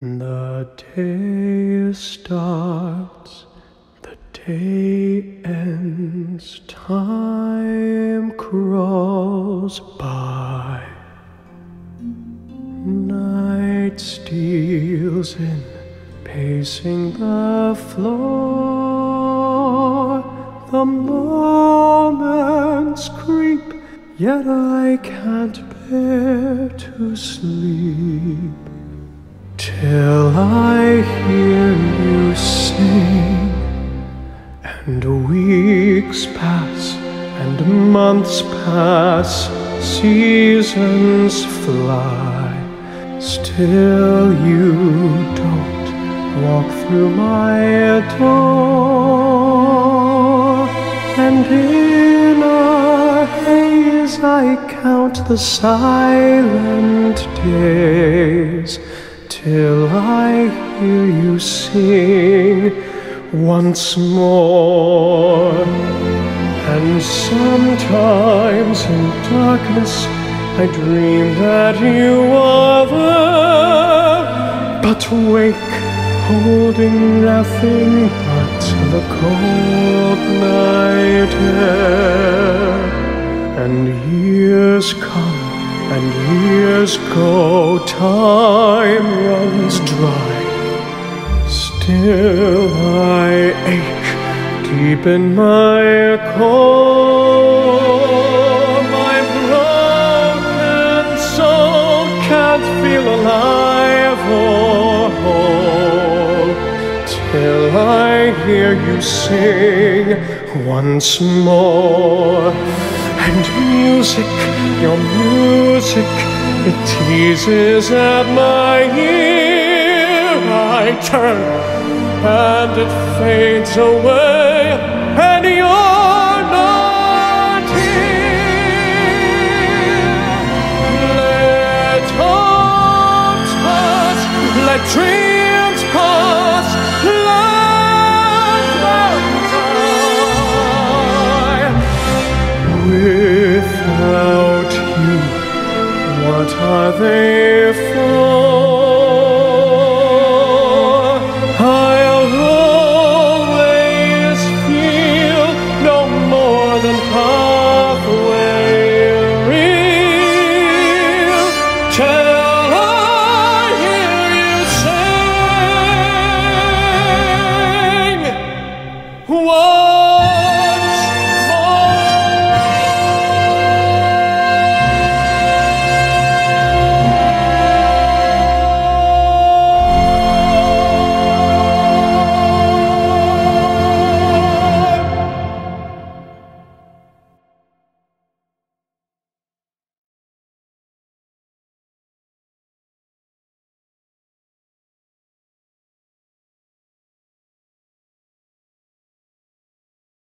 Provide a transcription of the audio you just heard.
The day starts, the day ends, time crawls by. Night steals in, pacing the floor. The moments creep, yet I can't bear to sleep till I hear you sing. And weeks pass, and months pass, seasons fly. Still you don't walk through my door. And in a haze I count the silent days, till I hear you sing once more. And sometimes in darkness I dream that you are there, but wake holding nothing but the cold night air. And years come and years go, time runs dry. Still I ache deep in my core. My broken soul can't feel alive or whole till I hear you sing once more. And music, your music, it teases at my ear. I turn and it fades away, and you're not here. Let hopes pass, let dreams pass, let them die. Without you, what are they for? I'll always feel no more than halfway real till I hear you sing. Whoa.